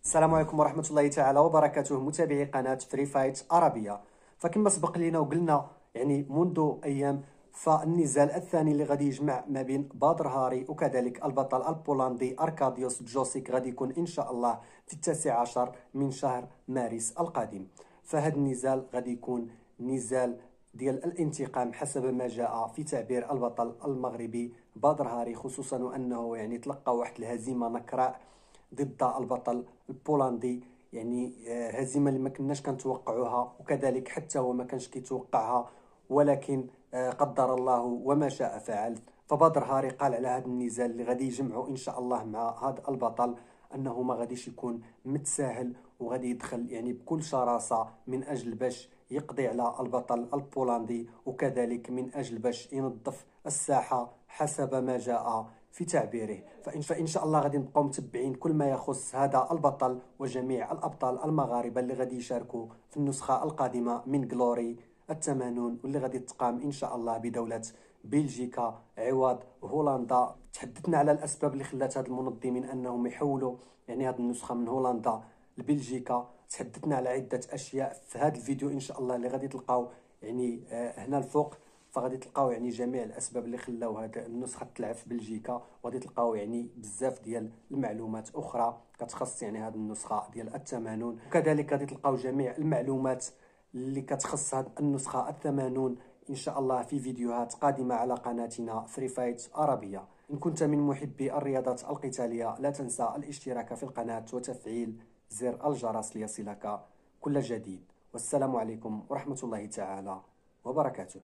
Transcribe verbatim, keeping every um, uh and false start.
السلام عليكم ورحمة الله تعالى وبركاته، متابعي قناة فري فايت عربية. فكما سبق لنا وقلنا يعني منذ أيام، فالنزال الثاني اللي غادي يجمع ما بين بدر هاري وكذلك البطل البولندي أركاديوس جوسيك غادي يكون إن شاء الله في التاسع عشر من شهر مارس القادم. فهذا النزال غادي يكون نزال ديال الانتقام حسب ما جاء في تعبير البطل المغربي بدر هاري، خصوصا وأنه يعني تلقى واحد الهزيمة نكراء ضد البطل البولندي. يعني آه، هزيمه اللي ما كناش كنتوقعوها، وكذلك حتى هو ما كانش كيتوقعها، ولكن آه، قدر الله وما شاء فعل. فبدر هاري قال على هذا النزال اللي غادي يجمعه ان شاء الله مع هذا البطل انه ما غاديش يكون متساهل، وغادي يدخل يعني بكل شراسه من اجل باش يقضي على البطل البولندي، وكذلك من اجل باش ينظف الساحه حسب ما جاء في تعبيره. فإن, فإن شاء الله غادي نبقاو متبعين كل ما يخص هذا البطل وجميع الأبطال المغاربة اللي غادي يشاركوا في النسخة القادمة من جلوري الثمانون، واللي غادي تقام إن شاء الله بدولة بلجيكا عوض هولندا. تحدثنا على الأسباب اللي خلات هاد المنظمين أنهم يحولوا يعني هاد النسخة من هولندا لبلجيكا. تحدثنا على عدة أشياء في هذا الفيديو إن شاء الله اللي غادي تلقاو يعني آه، هنا الفوق. فغادي تلقاو يعني جميع الاسباب اللي خلاو هاد النسخه تلعب في بلجيكا، وغادي تلقاو يعني بزاف ديال المعلومات اخرى كتخص يعني هاد النسخه ديال الثمانون، وكذلك غادي تلقاو جميع المعلومات اللي كتخص هاد النسخه الثمانون ان شاء الله في فيديوهات قادمه على قناتنا فري فايت عربيه. ان كنت من محبي الرياضات القتاليه لا تنسى الاشتراك في القناه وتفعيل زر الجرس ليصلك كل جديد. والسلام عليكم ورحمه الله تعالى وبركاته.